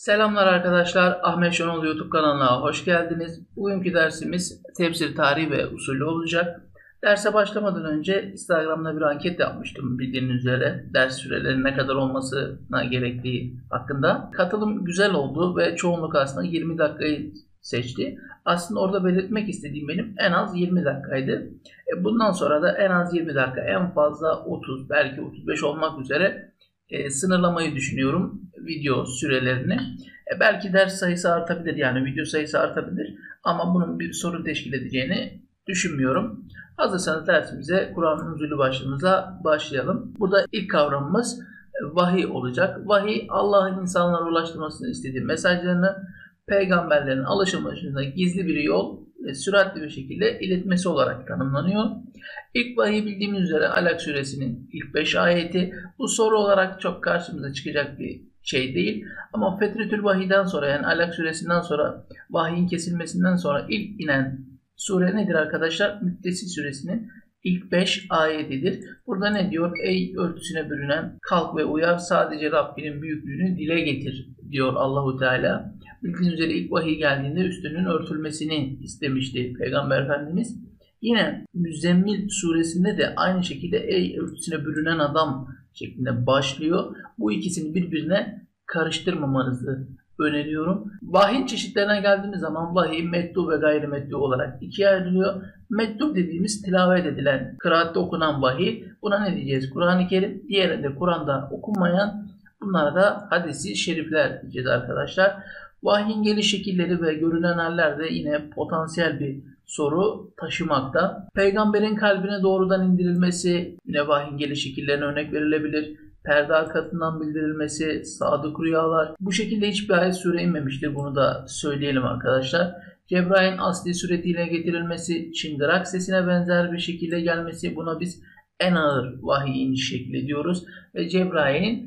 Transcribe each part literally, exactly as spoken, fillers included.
Selamlar arkadaşlar, Ahmet Şenol YouTube kanalına hoş geldiniz. Bugünkü dersimiz tefsir tarihi ve usulü olacak. Derse başlamadan önce Instagram'da bir anket yapmıştım bildiğiniz üzere. Ders sürelerinin ne kadar olmasına gerektiği hakkında. Katılım güzel oldu ve çoğunluk aslında yirmi dakikayı seçti. Aslında orada belirtmek istediğim benim en az yirmi dakikaydı. E bundan sonra da en az yirmi dakika, en fazla otuz, belki otuz beş olmak üzere e, sınırlamayı düşünüyorum video sürelerini. E, belki ders sayısı artabilir, yani video sayısı artabilir ama bunun bir sorun teşkil edeceğini düşünmüyorum. Hazırsanız dersimize, Kur'an nuzulü başlığımıza başlayalım. Burada ilk kavramımız vahiy olacak. Vahiy, Allah'ın insanlara ulaştırmasını istediği mesajlarını peygamberlerin alışılmışında gizli bir yol ve süratli bir şekilde iletmesi olarak tanımlanıyor. İlk vahiy bildiğimiz üzere Alak suresinin ilk beş ayeti. Bu soru olarak çok karşımıza çıkacak bir şey değil. Ama Fetretül Vahiy'den sonra, yani Alak suresinden sonra, vahyin kesilmesinden sonra ilk inen sure nedir arkadaşlar? Müddessir suresinin ilk beş ayetidir. Burada ne diyor? Ey örtüsüne bürünen, kalk ve uyar, sadece Rabbinin büyüklüğünü dile getir diyor Allahu Teala. Bildiğiniz üzere ilk vahiy geldiğinde üstünün örtülmesini istemişti Peygamber Efendimiz. Yine Müzzemmil suresinde de aynı şekilde ey örtüsüne bürünen adam şeklinde başlıyor. Bu ikisini birbirine karıştırmamanızı öneriyorum. Vahyin çeşitlerine geldiğimiz zaman vahiy metlu ve gayrimetlu olarak ikiye ayrılıyor. Metlu dediğimiz tilavet edilen, kıraatte okunan vahiy. Buna ne diyeceğiz? Kur'an-ı Kerim. Diğerinde Kur'an'da okunmayan, bunlara da hadisi şerifler diyeceğiz arkadaşlar. Vahyin geliş şekilleri ve görünen haller de yine potansiyel bir soru taşımakta. Peygamberin kalbine doğrudan indirilmesi, yine vahyin geliş şekillerine örnek verilebilir. Perde arkasından bildirilmesi, sadık rüyalar. Bu şekilde hiçbir ayet sure inmemiştir. Bunu da söyleyelim arkadaşlar. Cebrail'in asli suretiyle getirilmesi, çıngırak sesine benzer bir şekilde gelmesi, buna biz en ağır vahiy iniş şekli diyoruz. Ve Cebrail'in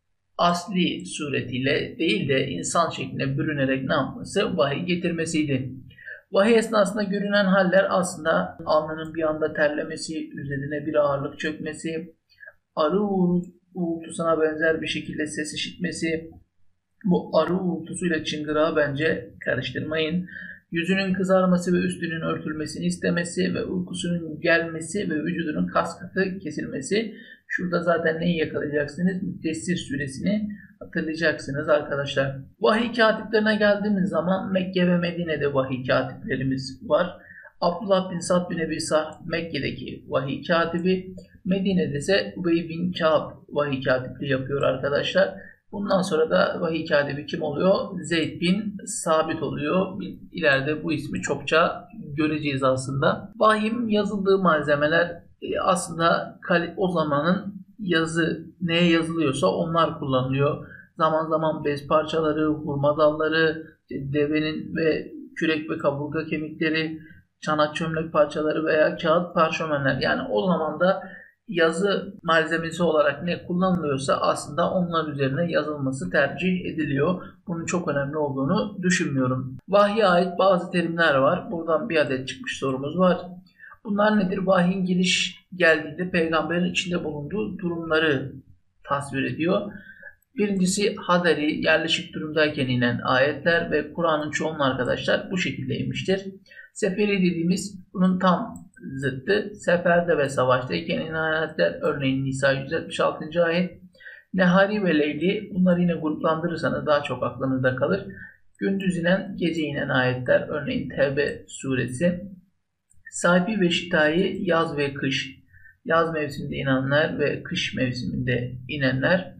asli suretiyle değil de insan şekline bürünerek ne yapması? Vahiy getirmesiydi. Vahiy esnasında görünen haller aslında alnının bir anda terlemesi, üzerine bir ağırlık çökmesi, arı uğultusuna benzer bir şekilde ses işitmesi. Bu arı uğultusuyla çıngırağı bence karıştırmayın. Yüzünün kızarması ve üstünün örtülmesini istemesi ve uykusunun gelmesi ve vücudunun kas katı kesilmesi. Şurada zaten neyi yakalayacaksınız? Müddessir suresini hatırlayacaksınız arkadaşlar. Vahiy katiplerine geldiğimiz zaman Mekke ve Medine'de vahiy katiplerimiz var. Abdullah bin Sa'd bin Ebi Sarh Mekke'deki vahiy katibi. Medine'de ise Ubey bin Ka'b vahiy katipliği yapıyor arkadaşlar. Bundan sonra da vahiy katibi kim oluyor? Zeyd bin Sabit oluyor. İleride bu ismi çokça göreceğiz aslında. Vahyin yazıldığı malzemeler aslında o zamanın yazı neye yazılıyorsa onlar kullanılıyor. Zaman zaman bez parçaları, hurma dalları, devenin ve kürek ve kaburga kemikleri, çanak çömlek parçaları veya kağıt parşömenler. Yani o zaman da yazı malzemesi olarak ne kullanılıyorsa aslında onlar üzerine yazılması tercih ediliyor. Bunun çok önemli olduğunu düşünmüyorum. Vahye ait bazı terimler var. Buradan bir adet çıkmış sorumuz var. Bunlar nedir? Vahyin geliş geldiğinde peygamberin içinde bulunduğu durumları tasvir ediyor. Birincisi haderi, yerleşik durumdayken inen ayetler ve Kur'an'ın çoğunluğu arkadaşlar bu şekilde inmiştir. Seferi dediğimiz bunun tam zıttı. Seferde ve savaştayken inen ayetler, örneğin Nisa yüz altmış altıncı ayet. Nehari ve Leyli, bunları yine gruplandırırsanız daha çok aklınızda kalır. Gündüz inen, gece inen ayetler, örneğin Tevbe suresi. Sayfi ve şitayı, yaz ve kış, yaz mevsiminde inenler ve kış mevsiminde inenler.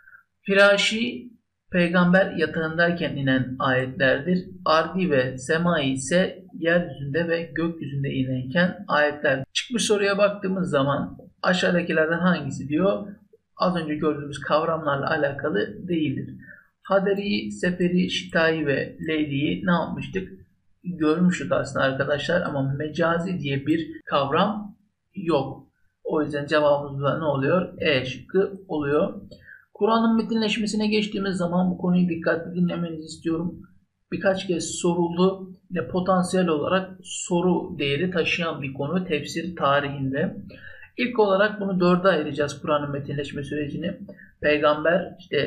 Firaşi, peygamber yatağındayken inen ayetlerdir. Ardi ve semai ise yeryüzünde ve gökyüzünde inenken ayetler. Çıkmış soruya baktığımız zaman aşağıdakilerden hangisi diyor? Az önce gördüğümüz kavramlarla alakalı değildir. Haderi, seferi, şitayı ve leyliyi ne yapmıştık? Görmüştük aslında arkadaşlar ama mecazi diye bir kavram yok. O yüzden cevabımız da ne oluyor? E şıkkı oluyor. Kur'an'ın metinleşmesine geçtiğimiz zaman bu konuyu dikkatli dinlemenizi istiyorum. Birkaç kez soruldu ve potansiyel olarak soru değeri taşıyan bir konu tefsir tarihinde. İlk olarak bunu dörde ayıracağız Kur'an'ın metinleşme sürecini. Peygamber işte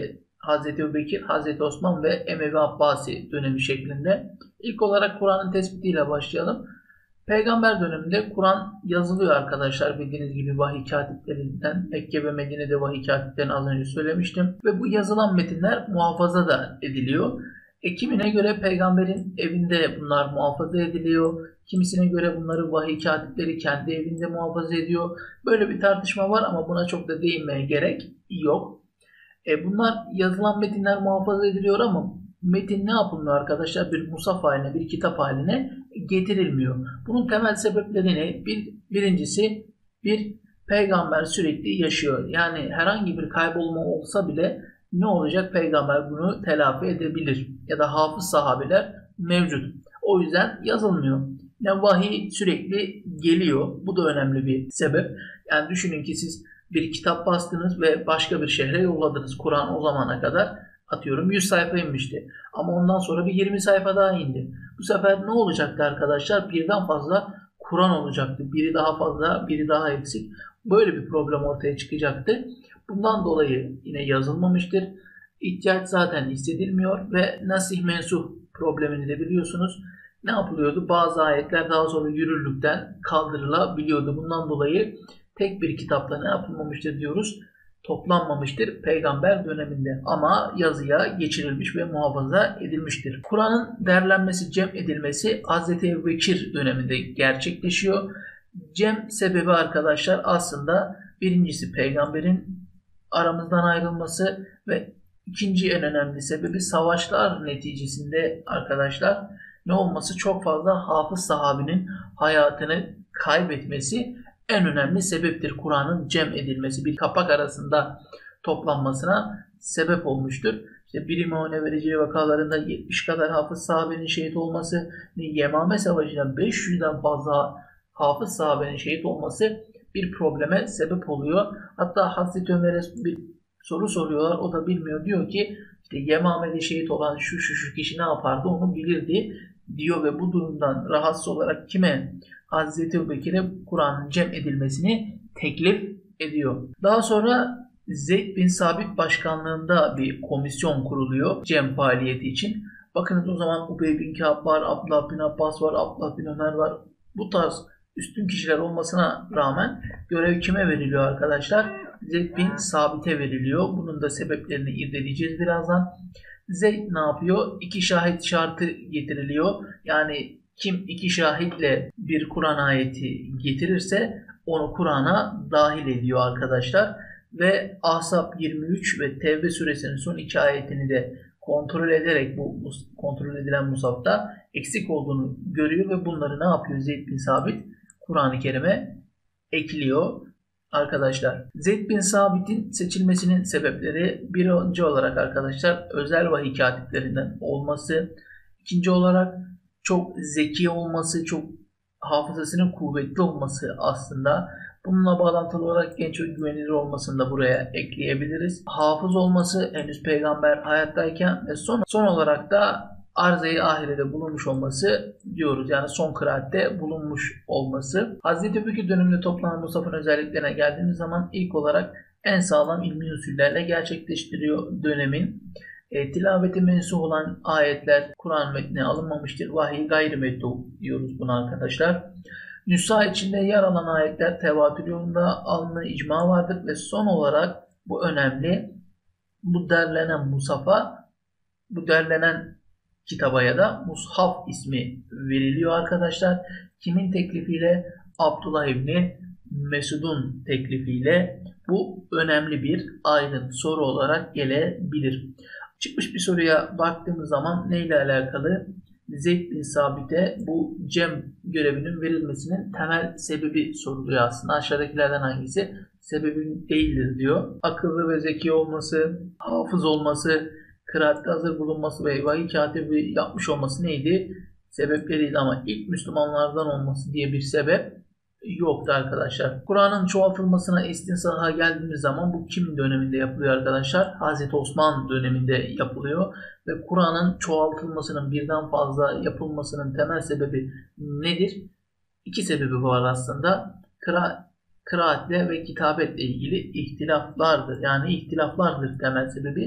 Hazreti Ebubekir, Hazreti Osman ve Emevi Abbasi dönemi şeklinde. İlk olarak Kur'an'ın tespitiyle başlayalım. Peygamber döneminde Kur'an yazılıyor arkadaşlar, bildiğiniz gibi vahiy katiplerinden. Mekke ve Medine'de vahiy katiplerini az önce söylemiştim. Ve bu yazılan metinler muhafaza da ediliyor. E, kimine göre peygamberin evinde bunlar muhafaza ediliyor. Kimisine göre bunları vahiy katipleri kendi evinde muhafaza ediyor. Böyle bir tartışma var ama buna çok da değinmeye gerek yok. E, bunlar yazılan metinler muhafaza ediliyor ama metin ne yapılmıyor arkadaşlar? Bir musaf haline, bir kitap haline getirilmiyor. Bunun temel sebepleri ne? Bir, birincisi bir peygamber sürekli yaşıyor. Yani herhangi bir kaybolma olsa bile ne olacak? Peygamber bunu telafi edebilir. Ya da hafız sahabeler mevcut. O yüzden yazılmıyor. Yani vahiy sürekli geliyor. Bu da önemli bir sebep. Yani düşünün ki siz bir kitap bastınız ve başka bir şehre yolladınız. Kur'an o zamana kadar atıyorum yüz sayfa inmişti. Ama ondan sonra bir yirmi sayfa daha indi. Bu sefer ne olacaktı arkadaşlar? Birden fazla Kur'an olacaktı. Biri daha fazla, biri daha eksik. Böyle bir problem ortaya çıkacaktı. Bundan dolayı yine yazılmamıştır. İhtiyaç zaten hissedilmiyor ve nasih mensuh problemini de biliyorsunuz. Ne yapılıyordu? Bazı ayetler daha sonra yürürlükten kaldırılabiliyordu. Bundan dolayı tek bir kitapla ne yapılmamıştır diyoruz? Toplanmamıştır peygamber döneminde ama yazıya geçirilmiş ve muhafaza edilmiştir. Kur'an'ın derlenmesi, cem edilmesi Hazreti Ebubekir döneminde gerçekleşiyor. Cem sebebi arkadaşlar aslında birincisi peygamberin aramızdan ayrılması ve ikinci en önemli sebebi savaşlar neticesinde arkadaşlar ne olması, çok fazla hafız sahabinin hayatını kaybetmesi en önemli sebeptir. Kur'an'ın cem edilmesi, bir kapak arasında toplanmasına sebep olmuştur. İşte bir imamına vereceği vakalarında yetmiş kadar hafız sahabenin şehit olması, Yemame Savaşı'nda beş yüzden fazla hafız sahabenin şehit olması bir probleme sebep oluyor. Hatta Hazreti Ömer'e bir soru soruyorlar, o da bilmiyor. Diyor ki işte Yemame'de şehit olan şu şu şu kişi ne yapardı onu bilirdi diyor ve bu durumdan rahatsız olarak kime? Hazreti Ebubekir'e Kur'an'ın cem edilmesini teklif ediyor. Daha sonra Zeyd bin Sabit başkanlığında bir komisyon kuruluyor cem faaliyeti için. Bakınız o zaman Ubey bin Kâb var, Abdullah bin Abbas var, Abdullah bin Ömer var. Bu tarz üstün kişiler olmasına rağmen görev kime veriliyor arkadaşlar? Zeyd bin Sabit'e veriliyor. Bunun da sebeplerini irdeleyeceğiz birazdan. Zeyd ne yapıyor? İki şahit şartı getiriliyor. Yani kim iki şahitle bir Kur'an ayeti getirirse onu Kur'an'a dahil ediyor arkadaşlar. Ve Ahzab yirmi üç ve Tevbe suresinin son iki ayetini de kontrol ederek bu kontrol edilen musafta eksik olduğunu görüyor ve bunları ne yapıyor Zeyd bin Sabit? Kur'an-ı Kerim'e ekliyor arkadaşlar. Zeyd bin Sabit'in seçilmesinin sebepleri birinci olarak arkadaşlar özel vahiy katiplerinden olması, ikinci olarak çok zeki olması, çok hafızasının kuvvetli olması aslında. Bununla bağlantılı olarak genç ve güvenilir olmasını da buraya ekleyebiliriz. Hafız olması henüz peygamber hayattayken ve son, son olarak da arz-ı ahirede bulunmuş olması diyoruz. Yani son kıraatte bulunmuş olması. Hazreti Ebubekir döneminde toplanan musafın özelliklerine geldiğimiz zaman ilk olarak en sağlam ilmi usullerle gerçekleştiriyor dönemin. E, tilaveti mensuh olan ayetler Kur'an metnine alınmamıştır. Vahiy gayri mettuh diyoruz buna arkadaşlar. Nüsa içinde yer alan ayetler tevatür yolunda alınma icma vardır ve son olarak bu önemli. Bu derlenen musafa, bu derlenen kitaba ya da mushaf ismi veriliyor arkadaşlar. Kimin teklifiyle? Abdullah İbni Mesud'un teklifiyle. Bu önemli bir ayrıntı, soru olarak gelebilir. Çıkmış bir soruya baktığımız zaman neyle alakalı? Zeyd bin Sabit'e bu cem görevinin verilmesinin temel sebebi soruluyor aslında. Aşağıdakilerden hangisi sebebi değildir diyor. Akıllı ve zeki olması, hafız olması, kıraatte hazır bulunması ve vahiy katibi yapmış olması neydi? Sebepleriydi ama ilk Müslümanlardan olması diye bir sebep yoktu arkadaşlar. Kur'an'ın çoğaltılmasına istinsaha geldiğimiz zaman bu kimin döneminde yapılıyor arkadaşlar? Hazreti Osman döneminde yapılıyor ve Kur'an'ın çoğaltılmasının birden fazla yapılmasının temel sebebi nedir? İki sebebi var aslında. Kıra, kıraatle ve kitabetle ilgili ihtilaflardır. Yani ihtilaflardır temel sebebi.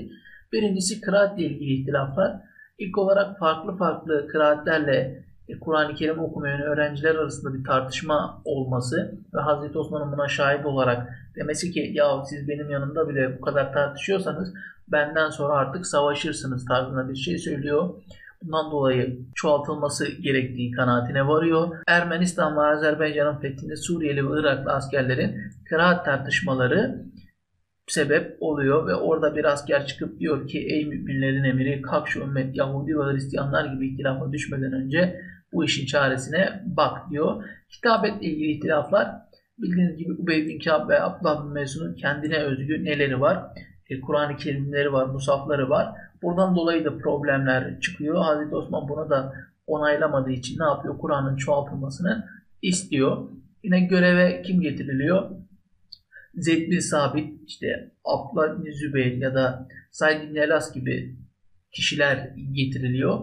Birincisi kıraatle ilgili ihtilaflar. İlk olarak farklı farklı kıraatlerle Kur'an-ı Kerim okumayan öğrenciler arasında bir tartışma olması ve Hazreti Osman'ın buna şahit olarak demesi ki ya siz benim yanımda bile bu kadar tartışıyorsanız benden sonra artık savaşırsınız tarzında bir şey söylüyor. Bundan dolayı çoğaltılması gerektiği kanaatine varıyor. Ermenistan ve Azerbaycan'ın fethinde Suriyeli ve Iraklı askerlerin kıraat tartışmaları sebep oluyor ve orada bir asker çıkıp diyor ki ey müminlerin emiri kalk şu ümmet Yahudi ve Hristiyanlar gibi ihtilafa düşmeden önce bu işin çaresine bak diyor. Kitabetle ilgili ihtilaflar bildiğiniz gibi Ubey bin Kâb ve Abdullah bin Mesud'un kendine özgü neleri var? E, Kur'an-ı Kerimleri var, musafları var. Buradan dolayı da problemler çıkıyor. Hazreti Osman bunu da onaylamadığı için ne yapıyor? Kur'an'ın çoğaltılmasını istiyor. Yine göreve kim getiriliyor? Zeyd bin Sabit, işte Abdullah bin Zübeyir ya da Said bin Elas gibi kişiler getiriliyor.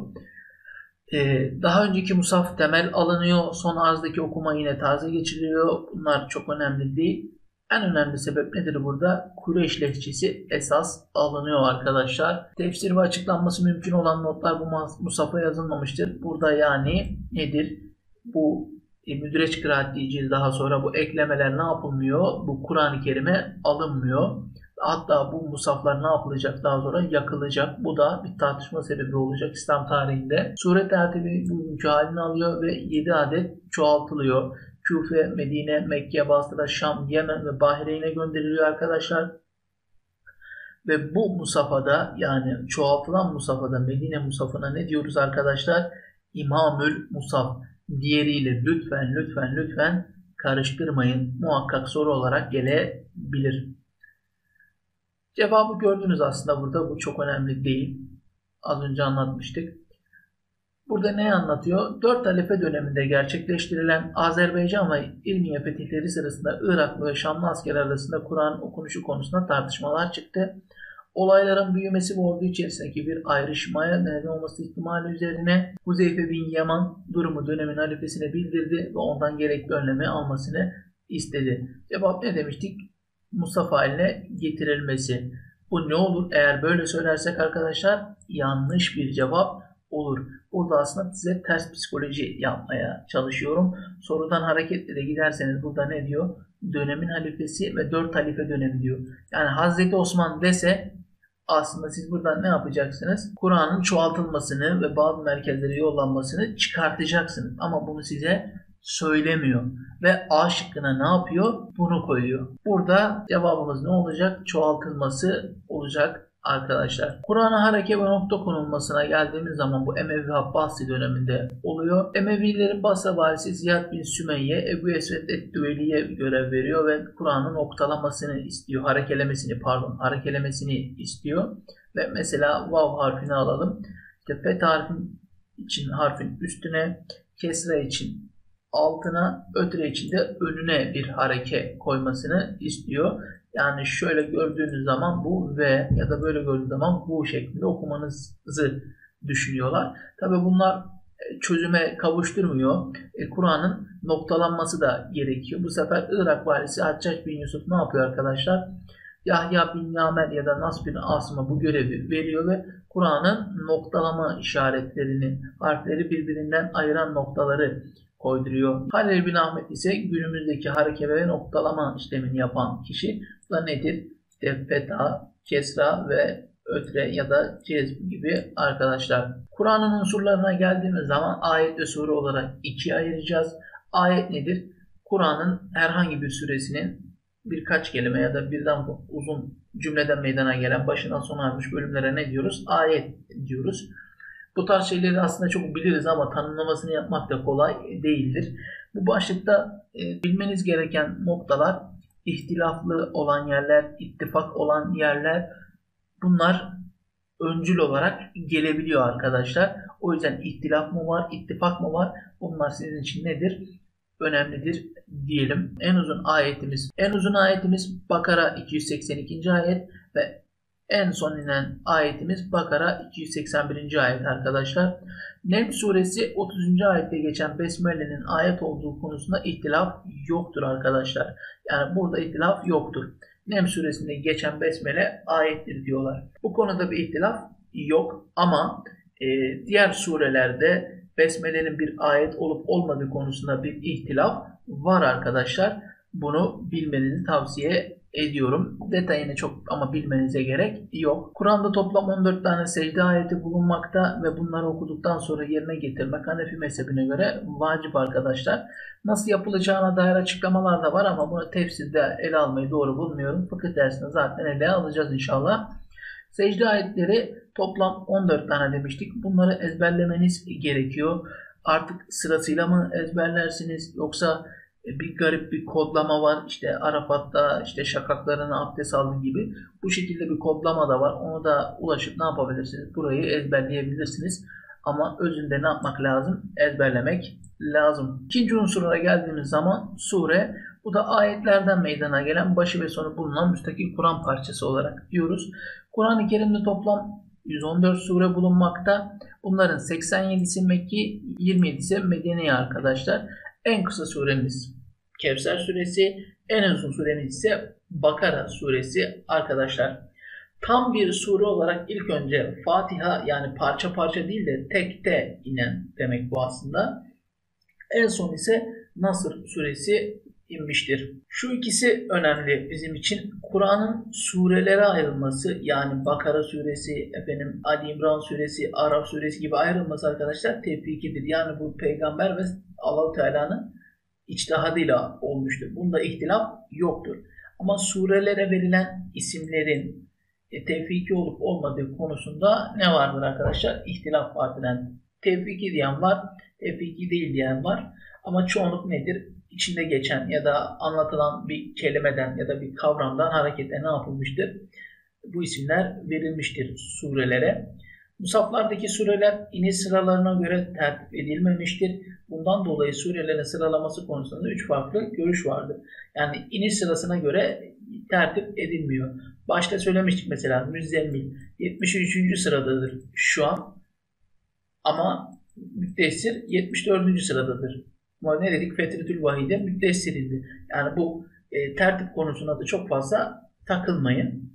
Ee, daha önceki musaf temel alınıyor. Son arzdaki okuma yine taze geçiriliyor. Bunlar çok önemli değil. En önemli sebep nedir burada? Kureyş lehçesi esas alınıyor arkadaşlar. Tefsir ve açıklanması mümkün olan notlar bu musafa yazılmamıştır. Burada yani nedir? Bu e, müdreç kıraat diyeceğiz daha sonra. Bu eklemeler ne yapılmıyor? Bu Kur'an-ı Kerim'e alınmıyor. Hatta bu musaflar ne yapılacak daha sonra? Yakılacak. Bu da bir tartışma sebebi olacak İslam tarihinde. Sure tertibi bugünkü halini alıyor ve yedi adet çoğaltılıyor. Küfe, Medine, Mekke, Basra, Şam, Yemen ve Bahreyn'e gönderiliyor arkadaşlar. Ve bu musafada yani çoğaltılan musafada Medine musafına ne diyoruz arkadaşlar? İmamül Musaf. Diğeriyle lütfen lütfen lütfen karıştırmayın. Muhakkak soru olarak gelebilir. Cevabı gördünüz aslında burada. Bu çok önemli değil. Az önce anlatmıştık. Burada ne anlatıyor? Dört halife döneminde gerçekleştirilen Azerbaycan ve İrmiye fetihleri sırasında Iraklı ve Şamlı askerler arasında Kur'an okunuşu konusunda tartışmalar çıktı. Olayların büyümesi ve ordu içerisindeki bir ayrışmaya neden olması ihtimali üzerine Huzeyfe bin Yaman durumu dönemin halifesine bildirdi ve ondan gerekli önlemi almasını istedi. Cevap ne demiştik? Mustafa haline getirilmesi. Bu ne olur? Eğer böyle söylersek arkadaşlar yanlış bir cevap olur. Burada aslında size ters psikoloji yapmaya çalışıyorum. Sorudan hareketle de giderseniz burada ne diyor? Dönemin halifesi ve dört halife dönemi diyor. Yani Hazreti Osman dese aslında siz buradan ne yapacaksınız? Kur'an'ın çoğaltılmasını ve bazı merkezlere yollanmasını çıkartacaksınız. Ama bunu size söylemiyor. Ve A şıkkına ne yapıyor? Bunu koyuyor. Burada cevabımız ne olacak? Çoğaltılması olacak arkadaşlar. Kur'an'a hareke ve nokta konulmasına geldiğimiz zaman bu Emevi Abbasi döneminde oluyor. Emevilerin Basra valisi Ziyad bin Sümeyye Ebu Esved et-Düveli'ye görev veriyor ve Kur'an'ın noktalamasını istiyor. Harekelemesini pardon harekelemesini istiyor. Ve mesela vav harfini alalım. İşte fet harfin için harfin üstüne, kesra için altına, ötre için de önüne bir hareke koymasını istiyor. Yani şöyle gördüğünüz zaman bu V ya da böyle gördüğünüz zaman bu şeklinde okumanızı düşünüyorlar. Tabi bunlar çözüme kavuşturmuyor. E, Kur'an'ın noktalanması da gerekiyor. Bu sefer Irak valisi Haccac bin Yusuf ne yapıyor arkadaşlar? Yahya bin Yamer ya da Nas bin Asım'a bu görevi veriyor ve Kur'an'ın noktalama işaretlerini, harfleri birbirinden ayıran noktaları koyduruyor. Halil bin Ahmet ise günümüzdeki hareke ve noktalama işlemini yapan kişi. Bu da nedir? İşte feta, kesra ve ötre ya da cezm gibi arkadaşlar. Kur'an'ın unsurlarına geldiğimiz zaman ayet ve sure olarak ikiye ayıracağız. Ayet nedir? Kur'an'ın herhangi bir suresinin birkaç kelime ya da birden uzun cümleden meydana gelen başından sona ermiş bölümlere ne diyoruz? Ayet diyoruz. Bu tarz şeyleri aslında çok biliriz ama tanımlamasını yapmak da kolay değildir. Bu başlıkta e, bilmeniz gereken noktalar ihtilaflı olan yerler, ittifak olan yerler, bunlar öncül olarak gelebiliyor arkadaşlar. O yüzden ihtilaf mı var, ittifak mı var? Bunlar sizin için nedir? Önemlidir diyelim. En uzun ayetimiz, en uzun ayetimiz Bakara iki yüz seksen ikinci ayet ve en son inen ayetimiz Bakara iki yüz seksen birinci ayet arkadaşlar. Neml suresi otuzuncu ayette geçen Besmele'nin ayet olduğu konusunda ihtilaf yoktur arkadaşlar. Yani burada ihtilaf yoktur. Nem suresinde geçen besmele ayettir diyorlar. Bu konuda bir ihtilaf yok ama e, diğer surelerde besmelenin bir ayet olup olmadığı konusunda bir ihtilaf var arkadaşlar. Bunu bilmenizi tavsiye ediyorum. Detayını çok ama bilmenize gerek yok. Kur'an'da toplam on dört tane secde ayeti bulunmakta ve bunları okuduktan sonra yerine getirmek Hanefi mezhebine göre vacip arkadaşlar. Nasıl yapılacağına dair açıklamalar da var ama bunu tefsirde ele almayı doğru bulmuyorum. Fıkıh dersinde zaten ele alacağız inşallah. Secde ayetleri toplam on dört tane demiştik. Bunları ezberlemeniz gerekiyor. Artık sırasıyla mı ezberlersiniz yoksa bir garip bir kodlama var. İşte Arafat'ta işte şakaklarına abdest aldı gibi. Bu şekilde bir kodlama da var. Onu da ulaşıp ne yapabilirsiniz? Burayı ezberleyebilirsiniz. Ama özünde ne yapmak lazım? Ezberlemek lazım. İkinci unsura geldiğimiz zaman sure. Bu da ayetlerden meydana gelen başı ve sonu bulunan müstakil Kur'an parçası olarak diyoruz. Kur'an-ı Kerim'de toplam yüz on dört sure bulunmakta. Bunların seksen yedisi Mekki, yirmi yedisi Medeni arkadaşlar. En kısa suremiz Kevser suresi, en uzun suremiz ise Bakara suresi arkadaşlar. Tam bir sure olarak ilk önce Fatiha, yani parça parça değil de tekte inen demek bu aslında. En son ise Nasr suresi inmiştir. Şu ikisi önemli bizim için. Kur'an'ın surelere ayrılması, yani Bakara suresi, efendim Ali İmran suresi, Araf suresi gibi ayrılması arkadaşlar tevfikidir. Yani bu peygamber ve Allah-u Teala'nın içtihadıyla olmuştur. Bunda ihtilaf yoktur. Ama surelere verilen isimlerin e, tevfiki olup olmadığı konusunda ne vardır arkadaşlar? İhtilaf vardır. Yani tevfiki diyen var, tevfiki değil diyen var. Ama çoğunluk nedir? İçinde geçen ya da anlatılan bir kelimeden ya da bir kavramdan hareketle ne yapılmıştır? Bu isimler verilmiştir surelere. Musaflardaki sureler iniş sıralarına göre tertip edilmemiştir. Bundan dolayı surelerin sıralaması konusunda üç farklı görüş vardır. Yani iniş sırasına göre tertip edilmiyor. Başta söylemiştik mesela Müzzemmil yetmiş üçüncü sıradadır şu an. Ama Müddessir yetmiş dördüncü sıradadır. Ama ne dedik? Fetretül Vahide Müddessir'indi. Yani bu e, tertip konusunda da çok fazla takılmayın.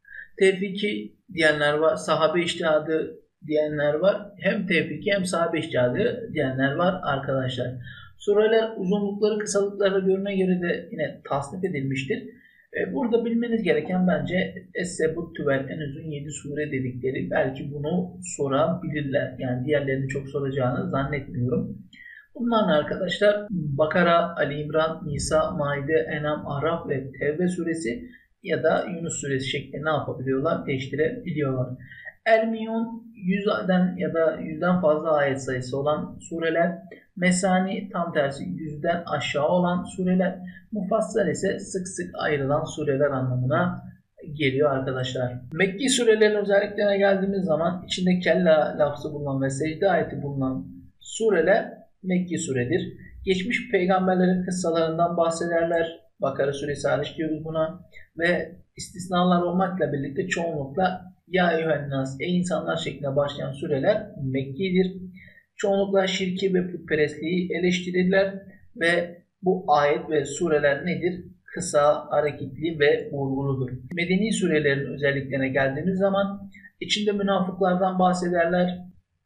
Tevfiki diyenler var, sahabe içtihadı diyenler var. Hem tevfiki hem sahabe içtihadı diyenler var arkadaşlar. Sureler uzunlukları, kısalıkları görüne göre de yine tasnif edilmiştir. Burada bilmeniz gereken bence Es-Sebut Tüvel, en uzun yedi sure dedikleri, belki bunu sorabilirler. Yani diğerlerini çok soracağını zannetmiyorum. Bunlar arkadaşlar Bakara, Ali İmran, Nisa, Maide, Enam, Araf ve Tevbe suresi ya da Yunus suresi şeklinde ne yapabiliyorlar? Değiştirebiliyorlar. El-Miyun yüzden ya da yüzden fazla ayet sayısı olan sureler. Mesani tam tersi yüzden aşağı olan sureler. Mufassal ise sık sık ayrılan sureler anlamına geliyor arkadaşlar. Mekki surelerin özelliklerine geldiğimiz zaman içinde kella lafzı bulunan ve secde ayeti bulunan sureler Mekki suredir. Geçmiş peygamberlerin kıssalarından bahsederler. Bakara suresi hariç diyoruz buna. Ve istisnalar olmakla birlikte çoğunlukla Ya eyyühennas, ey insanlar şeklinde başlayan sureler Mekki'dir. Çoğunlukla şirki ve putperestliği eleştirirler ve bu ayet ve sureler nedir? Kısa, hareketli ve vurguludur. Medeni surelerin özelliklerine geldiğimiz zaman içinde münafıklardan bahsederler,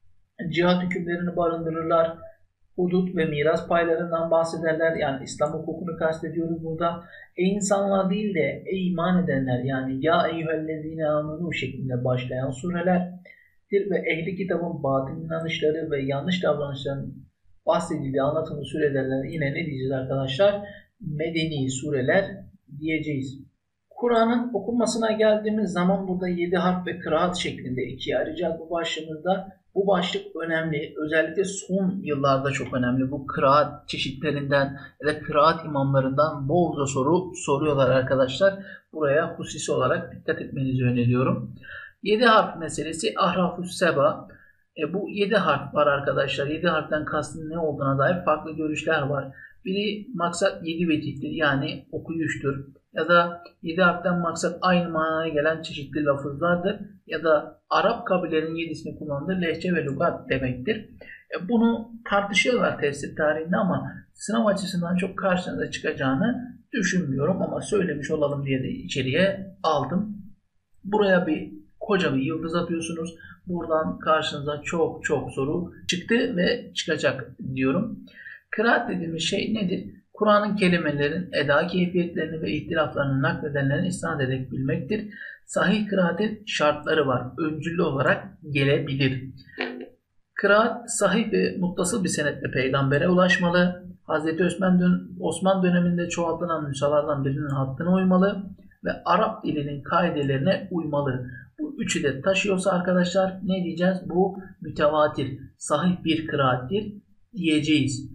cihat hükümlerini barındırırlar, hudut ve miras paylarından bahsederler. Yani İslam hukukunu kastediyoruz burada. Ey insanlar değil de ey iman edenler, yani ya eyyühellezine amenu şeklinde başlayan surelerdir ve ehli kitabın batıl inanışları ve yanlış davranışların bahsedildiği anlatımı surelerle yine ne diyeceğiz arkadaşlar? Medeni sureler diyeceğiz. Kur'an'ın okunmasına geldiğimiz zaman burada yedi harf ve kıraat şeklinde ikiye ayıracağız bu başlığımızda. Bu başlık önemli. Özellikle son yıllarda çok önemli. Bu kıraat çeşitlerinden ya da kıraat imamlarından bolca soru soruyorlar arkadaşlar. Buraya hususi olarak dikkat etmenizi öneriyorum. yedi harf meselesi Ahrafus Seba. E, bu yedi harf var arkadaşlar. yedi harften kastın ne olduğuna dair farklı görüşler var. Biri maksat yedi vecihtir, yani okuyuştur. Ya da yedi harften maksat aynı manaya gelen çeşitli lafızlardır. Ya da Arap kabilelerinin yedisini kullandığı lehçe ve lügat demektir. E, bunu tartışıyorlar tefsir tarihinde ama sınav açısından çok karşınıza çıkacağını düşünmüyorum ama söylemiş olalım diye de içeriye aldım. Buraya bir koca bir yıldız atıyorsunuz. Buradan karşınıza çok çok soru çıktı ve çıkacak diyorum. Kıraat dediğimiz şey nedir? Kur'an'ın kelimelerin eda keyfiyetlerini ve ihtilaflarını nakledenlerin isnat ederek bilmektir. Sahih kıraatin şartları var. Öncüllü olarak gelebilir. Kıraat sahih ve muttasıl bir senetle peygambere ulaşmalı. Hazreti Osman, dön Osman döneminde çoğaltılan nüshalardan birinin hattına uymalı ve Arap dilinin kaidelerine uymalı. Bu üçü de taşıyorsa arkadaşlar ne diyeceğiz? Bu mütevatir, sahih bir kıraattir diyeceğiz.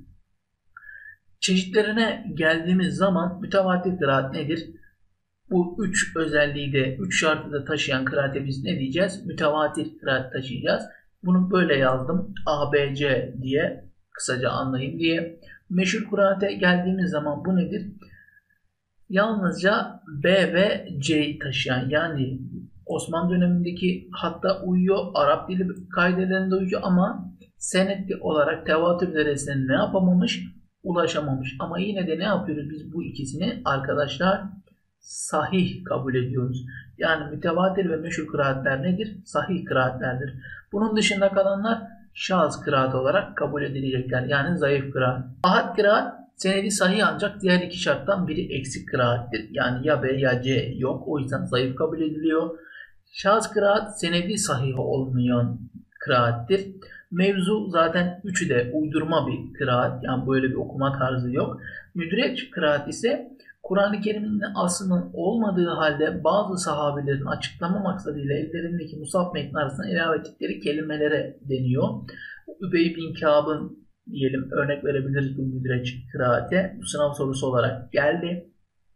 Çeşitlerine geldiğimiz zaman mütevatir kıraat nedir? Bu üç özelliği de, üç şartı da taşıyan kıraate biz ne diyeceğiz? Mütevatir kıraat taşıyacağız. Bunu böyle yazdım. A, B, C diye kısaca anlayın diye. Meşhur kıraate geldiğimiz zaman bu nedir? Yalnızca B ve C'yi taşıyan, yani Osmanlı dönemindeki hatta uyuyor, Arap dili kaidelerinde uyuyor ama senetli olarak tevatür derecesine ne yapamamış? Ulaşamamış. Ama yine de ne yapıyoruz biz bu ikisini arkadaşlar? Sahih kabul ediyoruz. Yani mütevatir ve meşhur kıraatler nedir? Sahih kıraatlerdir. Bunun dışında kalanlar şaz kıraat olarak kabul edilecekler. Yani zayıf kıraat. Ahad kıraat senedi sahih ancak diğer iki şarttan biri eksik kıraattir. Yani ya B ya C yok. O yüzden zayıf kabul ediliyor. Şaz kıraat senedi sahih olmayan kıraattir. Mevzu zaten üçü de uydurma bir kıraat. Yani böyle bir okuma tarzı yok. Müdreç kıraat ise Kur'an-ı Kerim'in aslının olmadığı halde bazı sahabelerin açıklama maksadıyla ellerindeki musaf metni arasında ilave ettikleri kelimelere deniyor. Übey bin Kâb'ın diyelim örnek verebiliriz bu müdreç kıraate. Bu sınav sorusu olarak geldi.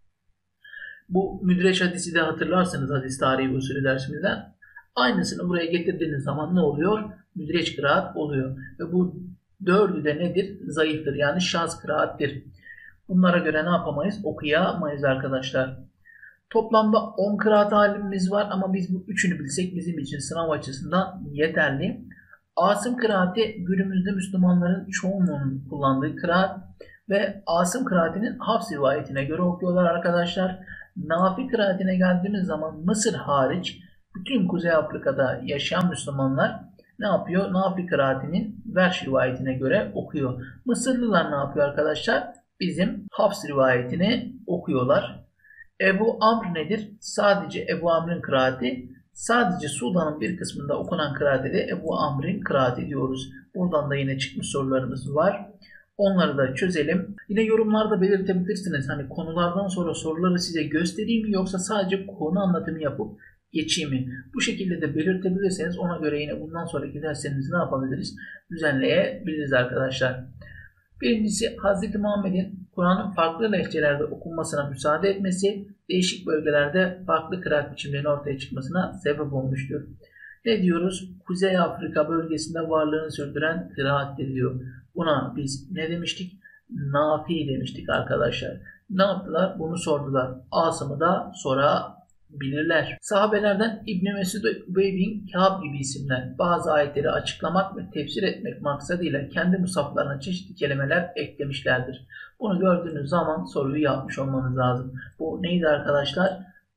Bu müdreç hadisi de hatırlarsınız hadis tarihi usulü dersimizden. Aynısını buraya getirdiğiniz zaman ne oluyor? Müdreç kıraat oluyor. Ve bu dördü de nedir? Zayıftır. Yani şaz kıraattir. Bunlara göre ne yapamayız? Okuyamayız arkadaşlar. Toplamda on kıraat halimiz var ama biz bu üçünü bilsek bizim için sınav açısından yeterli. Asım kıraati günümüzde Müslümanların çoğunun kullandığı kıraat ve Asım kıraatinin Hafs rivayetine göre okuyorlar arkadaşlar. Nafi kıraatine geldiğimiz zaman Mısır hariç bütün Kuzey Afrika'da yaşayan Müslümanlar ne yapıyor? Nafi kıraatinin Verş rivayetine göre okuyor. Mısırlılar ne yapıyor arkadaşlar? Bizim Hafs rivayetini okuyorlar. Ebu Amr nedir? Sadece Ebu Amr'ın kıraati. Sadece Sudan'ın bir kısmında okunan kıraati de Ebu Amr'ın kıraati diyoruz. Buradan da yine çıkmış sorularımız var. Onları da çözelim. Yine yorumlarda belirtebilirsiniz. Hani konulardan sonra soruları size göstereyim mi yoksa sadece konu anlatımı yapıp geçeyim mi? Bu şekilde de belirtebilirseniz ona göre yine bundan sonraki derslerimizi ne yapabiliriz? Düzenleyebiliriz arkadaşlar. Birincisi Hz. Muhammed'in Kur'an'ın farklı lehçelerde okunmasına müsaade etmesi, değişik bölgelerde farklı kıraat biçimlerinin ortaya çıkmasına sebep olmuştur. Ne diyoruz? Kuzey Afrika bölgesinde varlığını sürdüren kıraattir diyor. Buna biz ne demiştik? Nafi demiştik arkadaşlar. Ne yaptılar? Bunu sordular. Asım'ı da sorabilirler. Sahabelerden İbn Mesud ve Übey bin Kâb gibi isimler bazı ayetleri açıklamak ve tefsir etmek maksadıyla kendi musaflarına çeşitli kelimeler eklemişlerdir. Bunu gördüğünüz zaman soruyu yapmış olmanız lazım. Bu neydi arkadaşlar?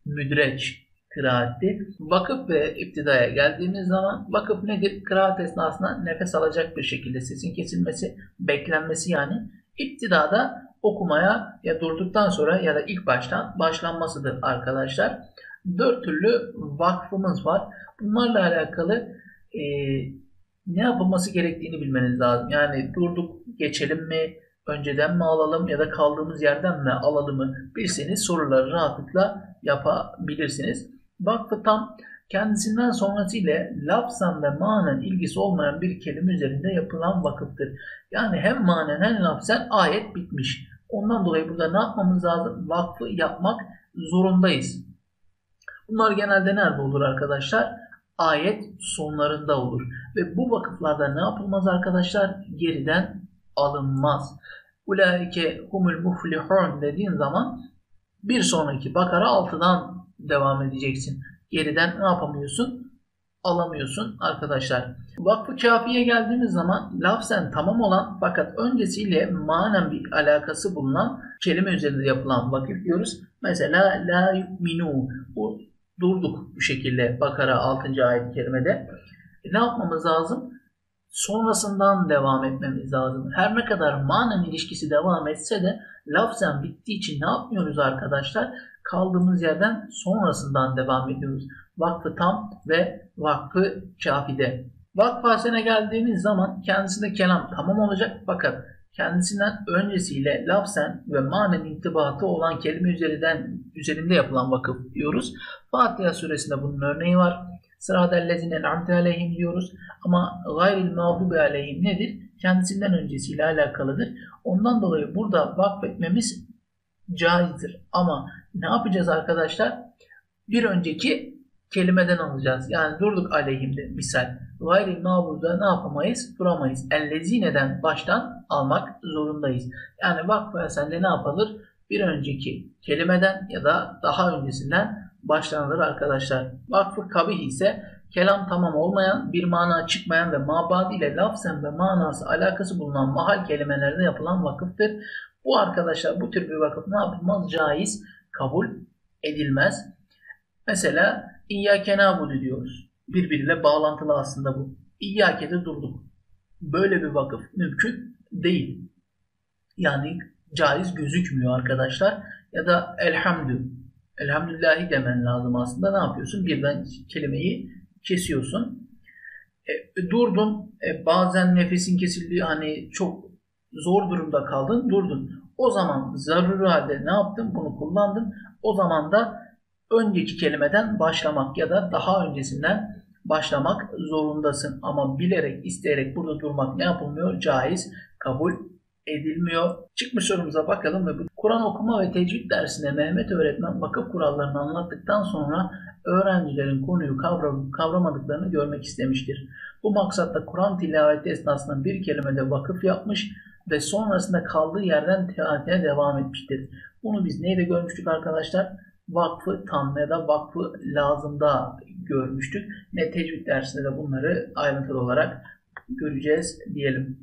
Müdreç kıraatti. Vakıf ve iptidaya geldiğimiz zaman vakıf nedir? Kıraat esnasında nefes alacak bir şekilde sesin kesilmesi, beklenmesi yani. İptidada okumaya ya durduktan sonra ya da ilk baştan başlanmasıdır arkadaşlar. Dört türlü vakfımız var. Bunlarla alakalı e, ne yapılması gerektiğini bilmeniz lazım. Yani durduk geçelim mi, önceden mi alalım ya da kaldığımız yerden mi alalım mı bilseniz soruları rahatlıkla yapabilirsiniz. Vakfı tam kendisinden sonrası ile lafzan ve manen ilgisi olmayan bir kelime üzerinde yapılan vakıftır. Yani hem manen hem lafzen ayet bitmiş. Ondan dolayı burada ne yapmamız lazım? Vakfı yapmak zorundayız. Bunlar genelde nerede olur arkadaşlar? Ayet sonlarında olur. Ve bu vakıflarda ne yapılmaz arkadaşlar? Geriden alınmaz. Ulaike humul muflihun dediğin zaman bir sonraki Bakara altıdan devam edeceksin. Geriden ne yapamıyorsun? alamıyorsun arkadaşlar. Vakfı kafiye geldiğimiz zaman lafzen tamam olan fakat öncesiyle manen bir alakası bulunan kelime üzerinde yapılan vakıf diyoruz. Mesela la yu'minu. Bu durduk bu şekilde Bakara altıncı ayet-i kerimede. E, ne yapmamız lazım? Sonrasından devam etmemiz lazım. Her ne kadar manen ilişkisi devam etse de lafzen bittiği için ne yapmıyoruz arkadaşlar? Kaldığımız yerden sonrasından devam ediyoruz. Vakfı tam ve vakfı kafide. Vakfı hasene geldiğimiz zaman kendisinde kelam tamam olacak fakat kendisinden öncesiyle lafzen ve manen intibatı olan kelime üzerinden, üzerinde yapılan vakıf diyoruz. Fatiha suresinde bunun örneği var. Sıradellezine en'amte aleyhim diyoruz. Ama gayril mağdubi aleyhim nedir? Kendisinden öncesiyle alakalıdır. Ondan dolayı burada vakfetmemiz caizdir. Ama ne yapacağız arkadaşlar? Bir önceki kelimeden alacağız. Yani durduk aleyhimde misal. Gayril mağduda ne yapamayız? Duramayız. Ellezineden baştan almak zorundayız. Yani vakfı sende ne yapılır? Bir önceki kelimeden ya da daha öncesinden başlanılır arkadaşlar. Vakfı kabih ise kelam tamam olmayan, bir mana çıkmayan ve mabadi ile lafzen ve manası alakası bulunan mahal kelimelerde yapılan vakıftır. Bu arkadaşlar bu tür bir vakıf ne yapılmaz? Caiz, kabul edilmez. Mesela İyyâke nâbudu diyoruz. Birbiriyle bağlantılı aslında bu. İyyâke'de durduk. Böyle bir vakıf mümkün değil. Yani caiz gözükmüyor arkadaşlar. Ya da elhamdü. Elhamdülillahi demen lazım aslında. Ne yapıyorsun? Birden kelimeyi kesiyorsun. E, durdun. E, bazen nefesin kesildiği, hani çok zor durumda kaldın. Durdun. O zaman zaruri halde ne yaptın? Bunu kullandın. O zaman da önceki kelimeden başlamak ya da daha öncesinden başlamak zorundasın. Ama bilerek, isteyerek burada durmak ne yapılmıyor? Caiz, kabul edilmiyor. Çıkmış sorumuza bakalım ve bu Kur'an okuma ve tecvid dersinde Mehmet öğretmen vakıf kurallarını anlattıktan sonra öğrencilerin konuyu kavram, kavramadıklarını görmek istemiştir. Bu maksatla Kur'an tilaveti esnasında bir kelimede vakıf yapmış ve sonrasında kaldığı yerden tilavetine devam etmiştir. Bunu biz neyde görmüştük arkadaşlar? Vakfı tam ya da vakfı lazımda görmüştük. Ne tecvid dersinde de bunları ayrıntılı olarak göreceğiz diyelim.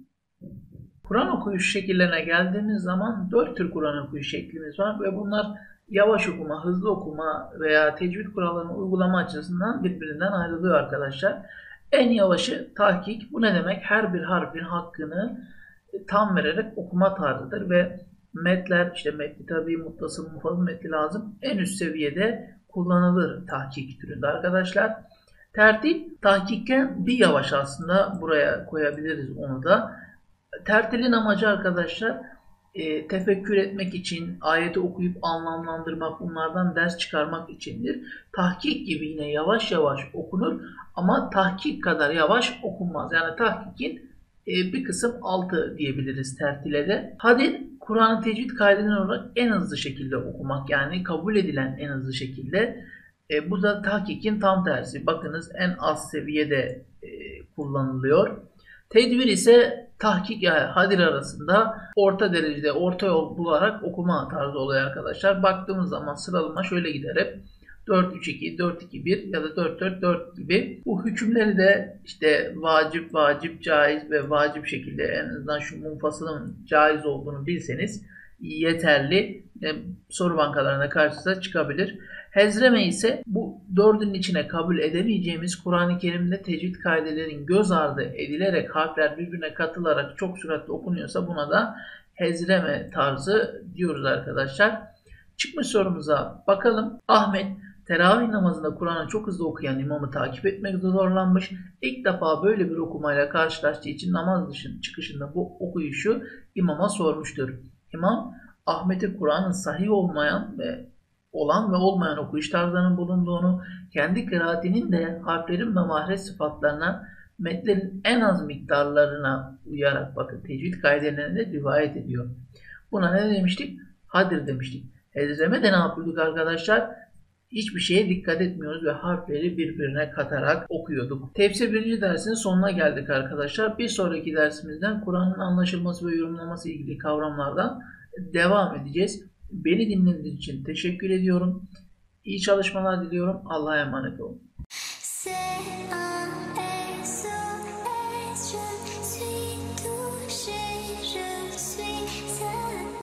Kur'an okuyuş şekillerine geldiğimiz zaman dört tür Kur'an okuyuş şeklimiz var ve bunlar yavaş okuma, hızlı okuma veya tecvid kurallarını uygulama açısından birbirinden ayrılıyor arkadaşlar. En yavaşı tahkik. Bu ne demek? Her bir harfin hakkını tam vererek okuma tarzıdır ve metler, işte metni tabi, muttasıl, mufasıl metni lazım. En üst seviyede kullanılır tahkik türünde arkadaşlar. Tertip, tahkikken bir yavaş aslında buraya koyabiliriz onu da. Tertilin amacı arkadaşlar e, tefekkür etmek için, ayeti okuyup anlamlandırmak, bunlardan ders çıkarmak içindir. Tahkik gibi yine yavaş yavaş okunur ama tahkik kadar yavaş okunmaz. Yani tahkikin e, bir kısım altı diyebiliriz tertile de. Hadir, Kur'an-ı Tecvid kaydedilen olarak en hızlı şekilde okumak, yani kabul edilen en hızlı şekilde. E, bu da tahkikin tam tersi. Bakınız en az seviyede e, kullanılıyor. Tedbir ise tahkik yani hadir arasında orta derecede, orta yol bularak okuma tarzı oluyor arkadaşlar. Baktığımız zaman sıralama şöyle gider hep. dört üç iki, dört iki bir ya da dört dört dört gibi. Bu hükümleri de işte vacip, vacip, caiz ve vacip şekilde en azından şu munfasılın caiz olduğunu bilseniz yeterli. E, soru bankalarına karşınıza çıkabilir. Hezreme ise bu dördünün içine kabul edemeyeceğimiz Kur'an-ı Kerim'de tecvid kaidelerin göz ardı edilerek harfler birbirine katılarak çok süratli okunuyorsa buna da hezreme tarzı diyoruz arkadaşlar. Çıkmış sorumuza bakalım. Ahmet teravih namazında Kur'an'ı çok hızlı okuyan imamı takip etmekte zorlanmış. İlk defa böyle bir okumayla karşılaştığı için namaz dışında çıkışında bu okuyuşu imama sormuştur. İmam Ahmet'e Kur'an'ın sahih olmayan ve olan ve olmayan okuyuş tarzlarının bulunduğunu, kendi kıraatinin de harflerin ve mahrez sıfatlarına, metlerin en az miktarlarına uyarak bakın tecvid kaidelerinde rivayet ediyor. Buna ne demiştik? Hadir demiştik. Hezreme de ne yapıyorduk arkadaşlar? Hiçbir şeye dikkat etmiyoruz ve harfleri birbirine katarak okuyorduk. Tefsir birinci dersinin sonuna geldik arkadaşlar. Bir sonraki dersimizden Kur'an'ın anlaşılması ve yorumlaması ilgili kavramlardan devam edeceğiz. Beni dinlediğiniz için teşekkür ediyorum. İyi çalışmalar diliyorum. Allah'a emanet olun.